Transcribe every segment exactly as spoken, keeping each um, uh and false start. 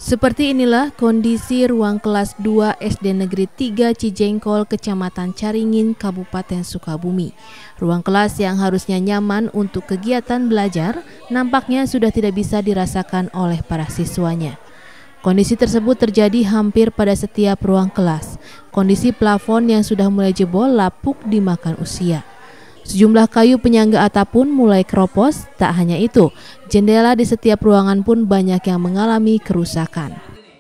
Seperti inilah kondisi ruang kelas dua S D Negeri tiga Cijengkol, Kecamatan Caringin, Kabupaten Sukabumi. Ruang kelas yang harusnya nyaman untuk kegiatan belajar, nampaknya sudah tidak bisa dirasakan oleh para siswanya. Kondisi tersebut terjadi hampir pada setiap ruang kelas. Kondisi plafon yang sudah mulai jebol lapuk dimakan usia. Sejumlah kayu penyangga atap pun mulai keropos. Tak hanya itu, jendela di setiap ruangan pun banyak yang mengalami kerusakan.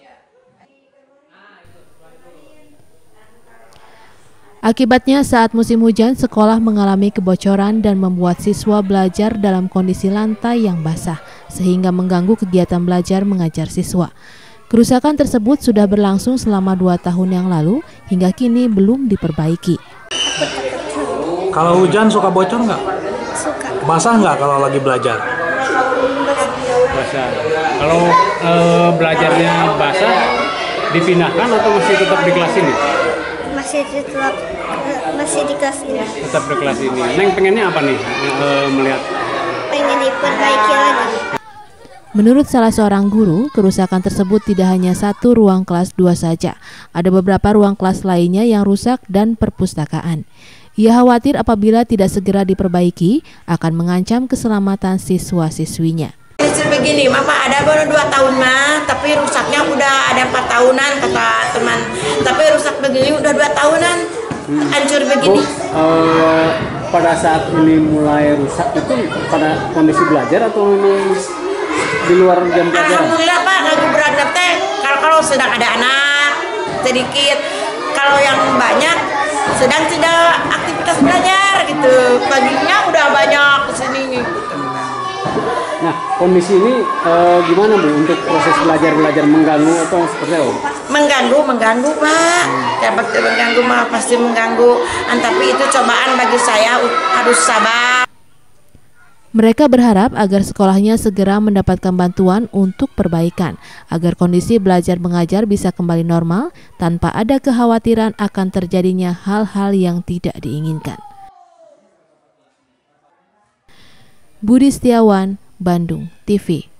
Akibatnya saat musim hujan, sekolah mengalami kebocoran dan membuat siswa belajar dalam kondisi lantai yang basah, sehingga mengganggu kegiatan belajar mengajar siswa. Kerusakan tersebut sudah berlangsung selama dua tahun yang lalu, hingga kini belum diperbaiki. Kalau hujan suka bocor nggak? Suka. Basah nggak kalau lagi belajar? Basah. Kalau e, belajarnya basah, dipindahkan atau masih tetap di kelas ini? Masih tetap masih di kelas ini. Tetap di kelas ini. Neng pengennya apa nih e, melihat? Pengen diperbaiki lagi. Menurut salah seorang guru, kerusakan tersebut tidak hanya satu ruang kelas dua saja. Ada beberapa ruang kelas lainnya yang rusak dan perpustakaan. Ia khawatir apabila tidak segera diperbaiki akan mengancam keselamatan siswa-siswinya. Begini, Mama ada baru dua tahun mah, tapi rusaknya udah ada empat tahunan kata teman. Tapi rusak begini udah dua tahunan, hancur begini. Oh, uh, pada saat ini mulai rusak itu pada kondisi belajar atau memang di luar jam pelajaran? Alhamdulillah Pak, lagi beradab teh. Kalau kalau sedang ada anak sedikit, kalau yang banyak sedang tidak aktivitas belajar gitu. Paginya udah banyak kesini gitu. Nah, kondisi ini e, gimana Bu untuk proses belajar-belajar, mengganggu atau seperti apa? Mengganggu, mengganggu Pak. Ya pasti mengganggu mah pasti mengganggu. Tapi itu cobaan bagi saya, harus sabar. Mereka berharap agar sekolahnya segera mendapatkan bantuan untuk perbaikan, agar kondisi belajar mengajar bisa kembali normal tanpa ada kekhawatiran akan terjadinya hal-hal yang tidak diinginkan. Budi Setiawan, Bandung T V.